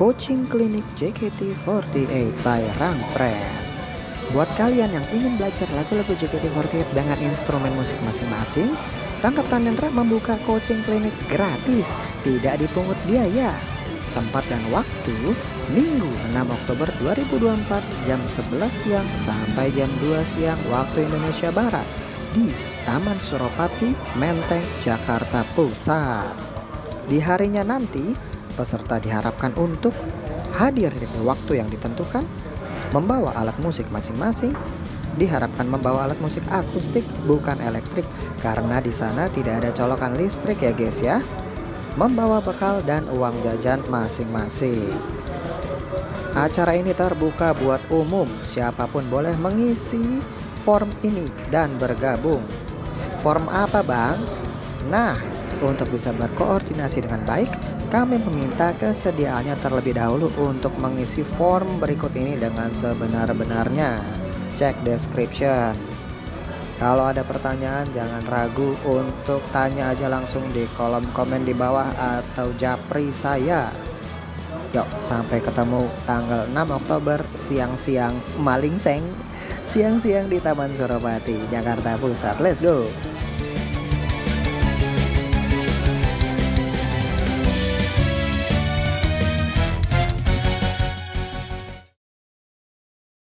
Coaching Klinik JKT48 by Rangpret. Buat kalian yang ingin belajar lagu-lagu JKT48 dengan instrumen musik masing-masing, Rangga Pranendra membuka coaching klinik gratis, tidak dipungut biaya. Tempat dan waktu, Minggu 6 Oktober 2024 jam 11 siang sampai jam 2 siang waktu Indonesia Barat di Taman Suropati, Menteng, Jakarta Pusat. Di harinya nanti, peserta diharapkan untuk hadir di waktu yang ditentukan, membawa alat musik masing-masing, diharapkan membawa alat musik akustik bukan elektrik karena di sana tidak ada colokan listrik ya guys ya. Membawa bekal dan uang jajan masing-masing. Acara ini terbuka buat umum, siapapun boleh mengisi form ini dan bergabung. Form apa bang? Nah, untuk bisa berkoordinasi dengan baik, kami meminta kesediaannya terlebih dahulu untuk mengisi form berikut ini dengan sebenar-benarnya. Cek description. Kalau ada pertanyaan jangan ragu untuk tanya aja langsung di kolom komen di bawah atau japri saya. Yuk, sampai ketemu tanggal 6 Oktober siang-siang malingseng. Siang-siang di Taman Suropati, Jakarta Pusat. Let's go.